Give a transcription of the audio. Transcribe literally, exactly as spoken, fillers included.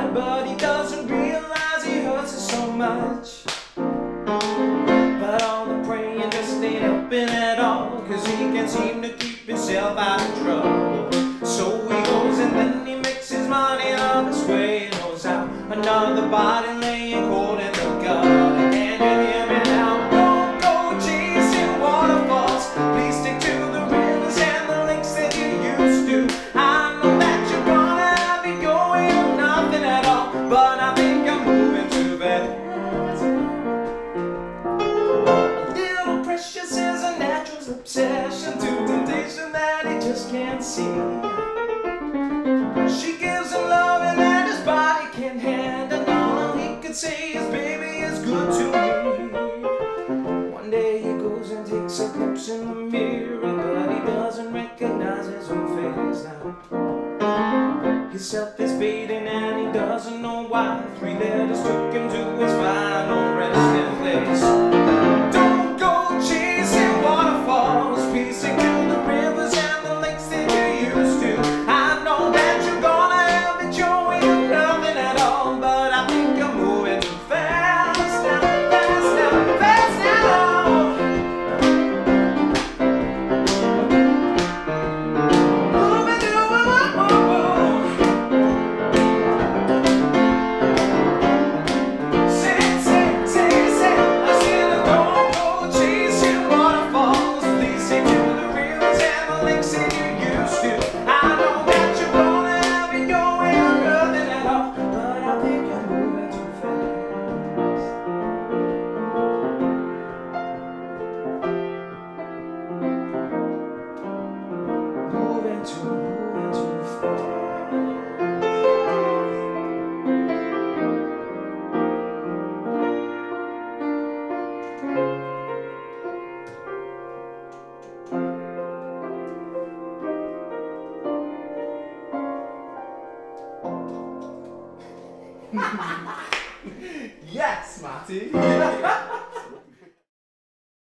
fine, but he doesn't realize he hurts her so much. But all the praying just ain't helping at all, cause he can't seem to keep himself out of trouble. So he goes and then he makes his money on his way, and knows how another body laying cold in the gutter. Can you hear me now? Don't go chasing waterfalls, please stick to the rivers and the lakes that you used to. I know that you're gonna have it going or nothing at all, but I think I'm moving too fast. A little precious is a natural obsession to temptation that he just can't see. She gives him loving that his body can't handle. All he could say is, baby is good to me. One day he goes and takes a glimpse in the mirror, but he doesn't recognize his own face now. His self is fading and he doesn't know why. Three letters took him to his final resting place. Don't go chasing waterfalls, please stick to the rivers and the lakes that you used to. I know that you're gonna have it your way or nothing at all, but I think I'm moving too fast now, fast now, fast now. Moving too Say, say, say, say, I said don't go chasing waterfalls, please stick to the rivers and the lakes that you used to. I know that you're gonna have it your way or nothing at all, but I think I'm moving too fast. Moving too, moving too fast. Yes, Matty!